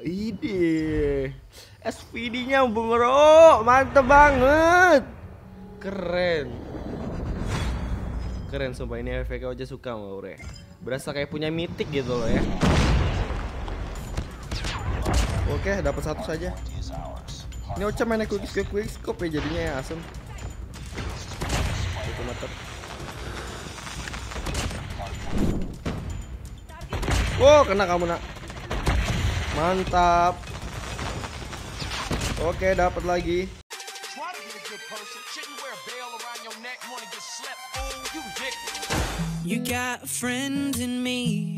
Ide SVD-nya bro, mantep banget. Keren. Keren sumpah, ini efeknya aja suka mau bro ya. Berasa kayak punya mitik gitu loh ya. Oke, dapat satu saja. Ini Ocha mainnya quick scope ya, jadinya ya asem. Wow, kena kamu nak. Mantap. Oke, dapat lagi. You got a friend in me.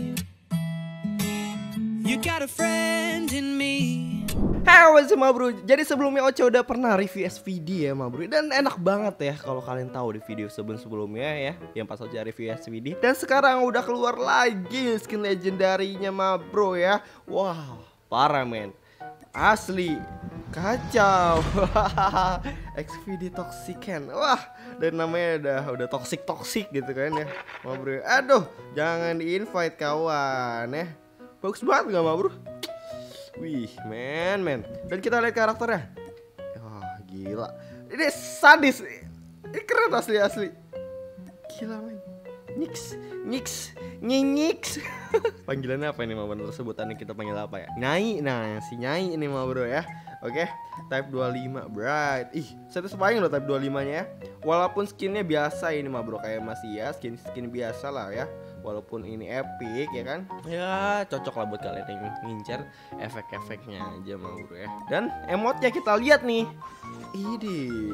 You got a friend in me. Hey, what's up, bro? Jadi sebelumnya Ocha udah pernah review SVD ya, bro. Dan enak banget ya kalau kalian tahu di video sebelumnya ya, yang pas Ocha review SVD. Dan sekarang udah keluar lagi skin legendarinya, bro ya. Wah, parah men. Asli kacau. XVD Toxican. Wah, dan namanya udah toxic gitu kan ya, bro. Aduh, jangan di-invite kawan ya. Bagus banget gak, bro? Wih, men. Dan kita lihat karakternya. Wah, gila. Ini sadis. Ini keren asli. Gila, men. Nyix. Panggilannya apa ini, bro? Sebutannya kita panggil apa ya? Nyai. Nah, si Nyai ini, bro ya. Oke, type 25 bright. Ih, satisfying loh type 25-nya ya. Walaupun skinnya biasa ini, bro, kayak masih ya skin biasa lah ya. Walaupun ini epic ya kan, ya cocok lah buat kalian yang ngincer efek-efeknya aja, bro ya. Dan emotnya kita lihat nih. Ini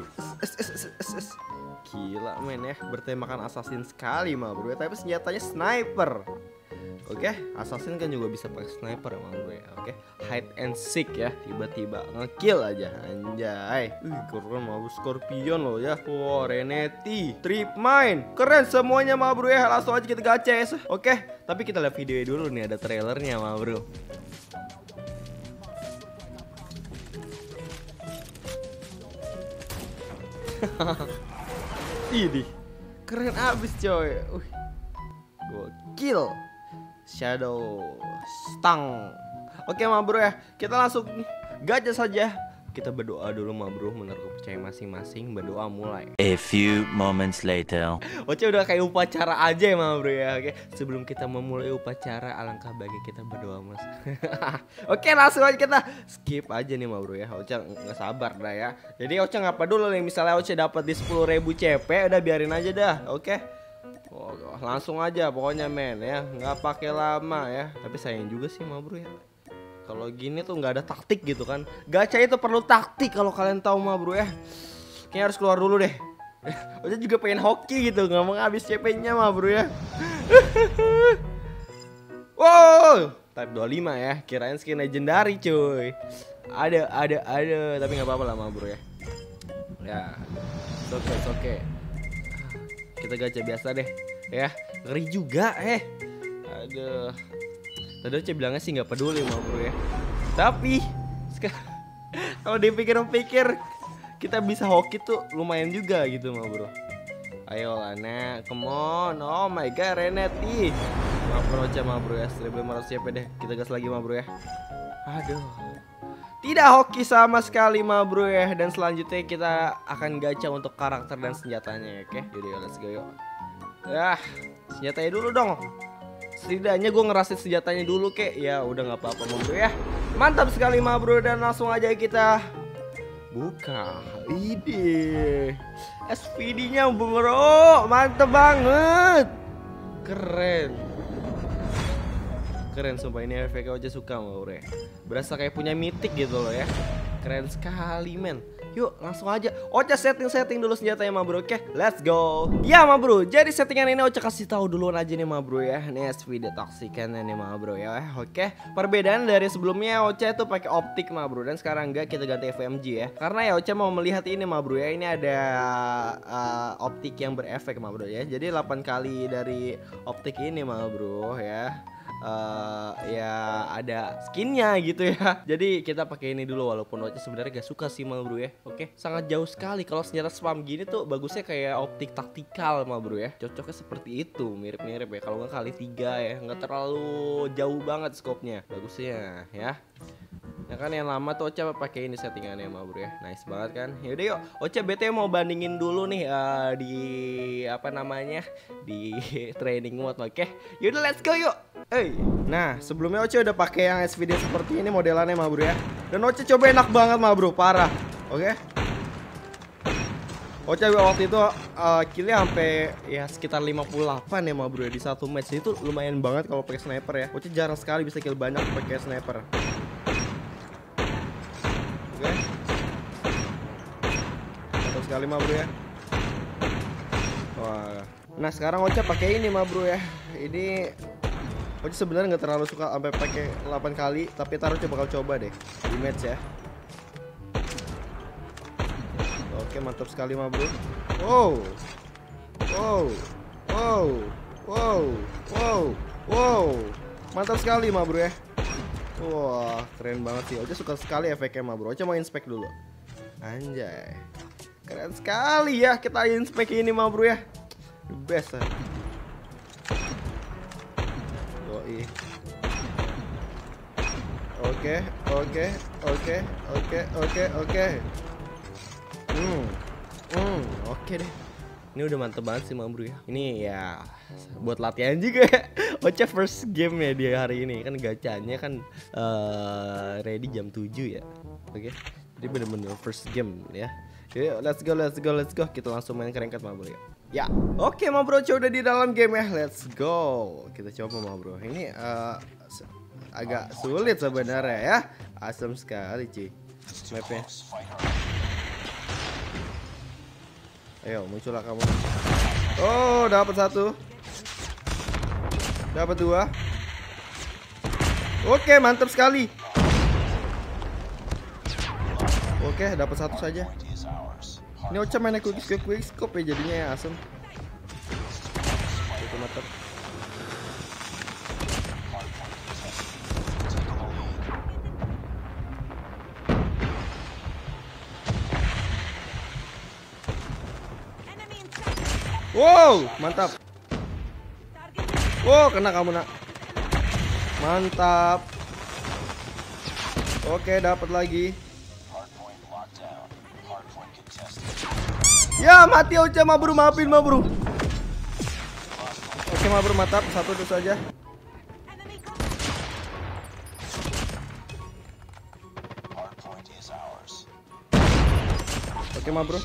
gila men ya, bertemakan assassin sekali, bro ya. Tapi senjatanya sniper. Oke, assassin kan juga bisa pakai sniper, bro ya. Oke, hide and seek ya, tiba-tiba ngekill aja, anjay. Keren, bro. Scorpion loh ya. Wow, Reneti, Trip Mine, keren semuanya, bro ya. Langsung aja kita gacha. Oke, tapi kita lihat videonya dulu nih, ada trailernya, bro. Ini keren abis coy. Gokil. Shadow Stang. Oke, bro ya, kita langsung gacha saja. Kita berdoa dulu, bro, menurut kepercayaan masing-masing. Berdoa mulai. A few moments later. Oke, udah kayak upacara aja ya, bro ya. Oke, sebelum kita memulai upacara, alangkah baiknya kita berdoa, mas. Oke, langsung aja kita skip aja nih, bro ya. Ocha nggak sabar dah ya. Jadi Ocha nggak peduli nih, misalnya Ocha dapat di 10.000 CP, udah biarin aja dah. Oke. Oh, langsung aja pokoknya, men ya, nggak pakai lama ya. Tapi sayang juga sih, bro ya. Kalau gini tuh nggak ada taktik gitu kan. Gacha itu perlu taktik kalau kalian tahu, bro ya. Kayaknya harus keluar dulu deh. Ocha juga pengen hoki gitu, nggak mau habis CP-nya, bro ya. Wow, type 25 ya. Kirain skin legendary, cuy. Ada. Tapi nggak apa-apa lah, bro ya. Ya, oke. Kita gacha biasa deh ya. Ngeri juga aduh. Tadi Ocha bilangnya sih nggak peduli, bro ya. Tapi kalau dipikir-pikir, kita bisa hoki tuh lumayan juga gitu, bro. Ayo lah, Nek, come on. Oh my god, Reneti. Maaf Ocha, bro ya. 1500 CP deh. Kita gas lagi, bro ya. Aduh. Tidak hoki sama sekali, bro ya. Dan selanjutnya kita akan gacha untuk karakter dan senjatanya, oke? Yaudah, let's go yuk. Ya, senjatanya dulu dong. Setidaknya gue ngerasain senjatanya dulu, kek. Ya udah nggak apa-apa, bro ya. Mantap sekali, bro. Dan langsung aja kita buka. Ide SVD-nya, bro, mantep banget. Keren sumpah, ini efeknya aja suka, bro ya. Berasa kayak punya mitik gitu loh ya. Keren sekali, men. Yuk langsung aja Ocha setting dulu senjatanya, bro. Oke, let's go. Ya, bro, jadi settingan ini Ocha kasih tahu duluan aja nih, bro ya. Ini SVD Toxican nih, bro ya. Oke, perbedaan dari sebelumnya Ocha itu pakai optik, bro, dan sekarang enggak, kita ganti FMG ya. Karena ya Ocha mau melihat ini, bro ya. Ini ada optik yang berefek, bro ya. Jadi 8 kali dari optik ini, bro ya. Ya ada skinnya gitu ya. Jadi kita pakai ini dulu, walaupun Ocha sebenarnya gak suka sih, bro ya. Oke, sangat jauh sekali. Kalau senjata spam gini tuh bagusnya kayak optik taktikal, bro ya. Cocoknya seperti itu, mirip-mirip ya. Kalau nggak kali 3 ya, nggak terlalu jauh banget skopnya. Bagusnya ya. Ya kan yang lama tuh Ocha pakai ini settingannya mah bro ya. Nice banget kan. Yaudah yuk, Ocha BT mau bandingin dulu nih di apa namanya? Di training mode. Oke. Yaudah let's go yuk. Nah, sebelumnya Ocha udah pakai yang SVD seperti ini modelannya mah bro ya. Dan Ocha coba enak banget mah bro, parah. Oke. Ocha waktu itu killnya sampai ya sekitar 58 ya mah bro ya, di satu match. Itu lumayan banget kalau pakai sniper ya. Ocha jarang sekali bisa kill banyak pakai sniper. Oke. Mantap sekali mah bro ya. Wah. Nah sekarang Ocha pakai ini mah bro ya. Ini Ocha sebenarnya nggak terlalu suka sampai pakai 8 kali, tapi taruh coba deh di match ya. Oke, mantap sekali mah bro. Wow. Mantap sekali mah bro ya. Wah, keren banget sih. Ocha suka sekali efeknya mah bro. Ocha mau inspect dulu. Anjay, keren sekali ya kita inspect ini mah bro ya. The best ya. Yoi. Oke. Oke deh. Ini udah mantep banget sih mah bro ya. Ini ya buat latihan juga ya. Ocha first game ya dia hari ini. Kan gacanya kan ready jam 7 ya. Oke. Jadi bener-bener first game ya. Yuk, let's go. Kita langsung main kerengket mah bro ya. Ya, oke mah bro, udah di dalam game ya. Let's go. Kita coba mah bro. Ini agak sulit sebenarnya ya. Asem sekali cuy mapnya. Ayo muncullah kamu. Oh, dapat satu. Dapat dua. Oke, mantap sekali. Oke, dapat satu saja. Ini Ocha mainnya quick scope ya, jadinya ya asem. Itu mantap. Wow, mantap. Wow, kena kamu nak. Mantap. Oke, dapat lagi. Ya, mati Ocha mah bro, maafin mah bro. Oke mah bro, mantap. Satu itu saja. Oke mah bro.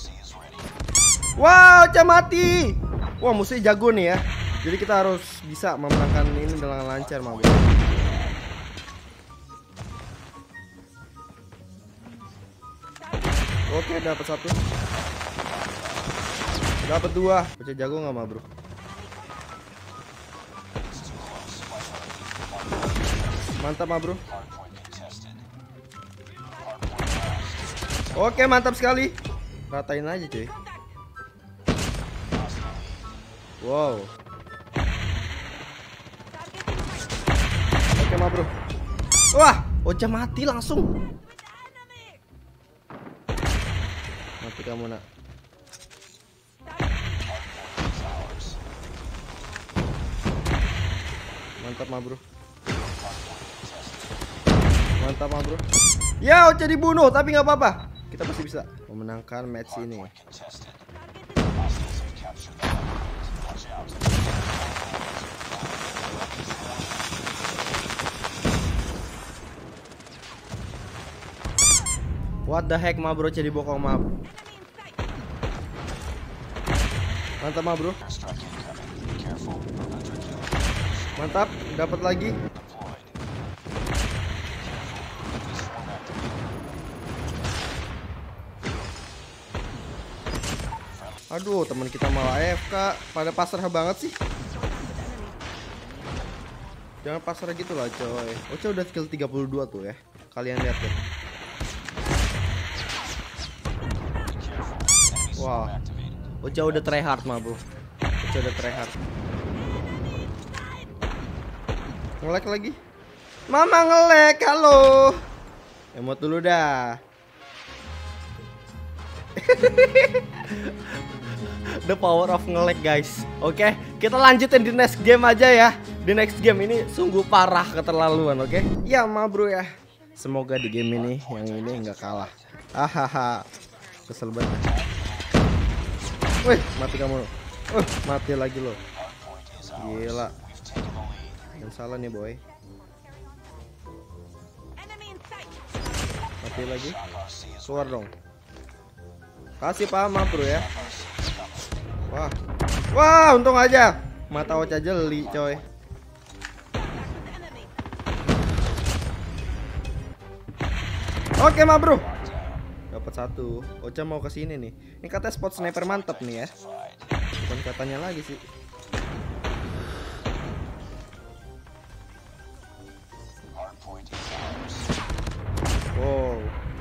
Wow, Ocha mati. Wah, musuhnya jago nih ya. Jadi kita harus bisa memenangkan ini dengan lancar mah bro. Oke, dapat satu. Dapat dua. Ocha jago nggak mah bro? Mantap mah bro. Oke, mantap sekali. Ratain aja cuy. Wow. Oke mah bro. Wah, Ocha mati langsung. Mati kamu nak. Mantap mah bro. Mantap mah bro. Ya, Ocha dibunuh tapi nggak apa-apa. Kita pasti bisa memenangkan match ini. What the heck mah bro, jadi bokong mah. Mantap mah bro. Mantap, dapat lagi. Aduh, teman kita malah AFK. Pada pasrah banget sih. Jangan pasrah gitu lah coy. Ocha udah skill 32 tuh ya. Kalian lihat ya. Wah, Ocha udah tryhard mah bro. Ocha udah tryhard. Nge-lag lagi. Mama nge-lag, halo. Emot dulu dah. The power of nge-lag guys. Oke, kita lanjutin di next game aja ya. Di next game ini sungguh parah keterlaluan, oke? Ya mah bro ya. Semoga di game ini yang ini nggak kalah. Hahaha. Kesel banget. Wih, mati kamu. Mati lagi lo. Gila. Yang salah nih boy. Mati lagi. Keluar dong. Kasih paham bro ya. Wah, untung aja. Mata Ocha jeli coy. Oke bro. Dapat satu. Ocha mau ke sini nih. Ini katanya spot sniper mantap nih ya. Bukan katanya lagi sih. Wow.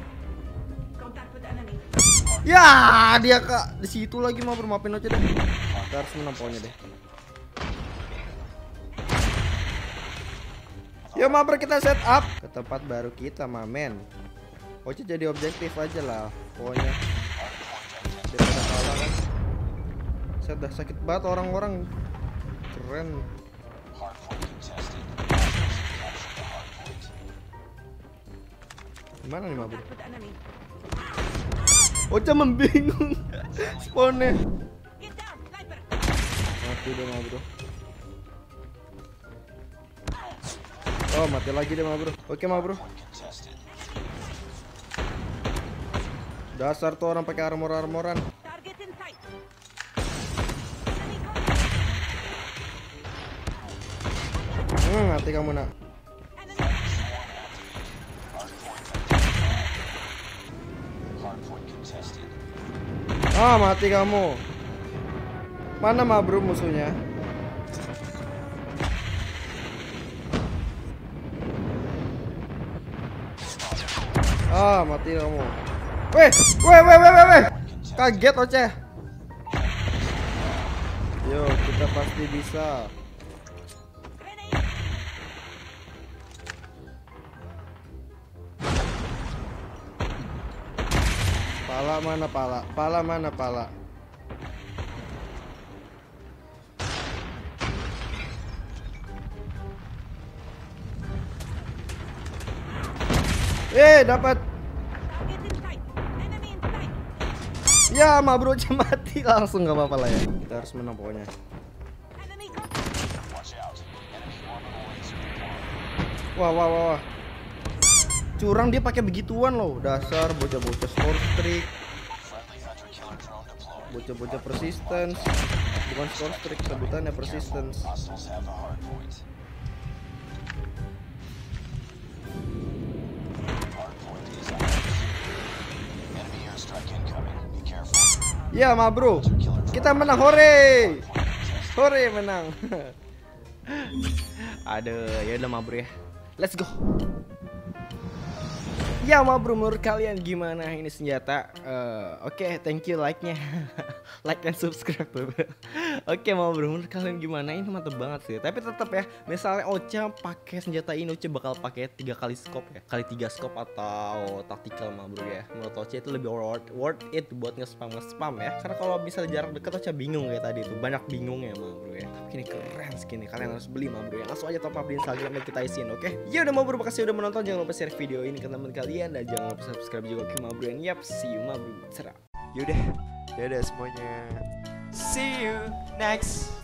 Ya, dia di situ lagi mau bermaafin aja deh. Kita harus menang poinnya deh. Yo mabar, kita set up ke tempat baru kita, mamen. Oce jadi objektif aja lah, pokoknya. Daripada kalah kan. Saya udah sakit banget orang-orang. Keren. Gimana nih mabar? Ocha membingung. Spawnnya. Mati deh bro. Oh, mati lagi deh bro. Oke bro. Dasar tuh orang pakai armoran. Mati kamu nak. Mati kamu. Mana bro musuhnya? Mati kamu. Weh. Kaget Oce. Yo, kita pasti bisa. Pala mana pala? Dapat. Ya, bro, mati langsung, nggak apa-apa lah ya. Kita harus menang pokoknya. Wah. Curang dia pakai begituan loh. Dasar bocah-bocah score streak. Bocah-bocah persistence. Bukan score streak, sebutannya persistence. Ya bro, kita menang, hore menang. Aduh, ya udah bro ya, let's go. Ya bro, menurut kalian gimana ini senjata? Oke, thank you like-nya. Like dan subscribe bro. Oke bro, menurut kalian gimana? Ini mantep banget sih. Tapi tetap ya, misalnya Ocha pakai senjata ini, Ocha bakal pakai 3 kali scope ya, kali 3 scope atau tactical bro ya. Menurut Ocha itu lebih worth it buat nge-spam ya. Karena kalau bisa jarak dekat Ocha bingung kayak tadi itu, banyak bingungnya bro ya. Tapi ini keren skin nih, kalian harus beli bro ya. Langsung aja top up di Instagram yang kita isiin, oke? Ya udah bro, makasih udah menonton. Jangan lupa share video ini ke teman kalian dan jangan lupa subscribe juga ke bro. Yap, see you bro. Serah. Yaudah semuanya. See you next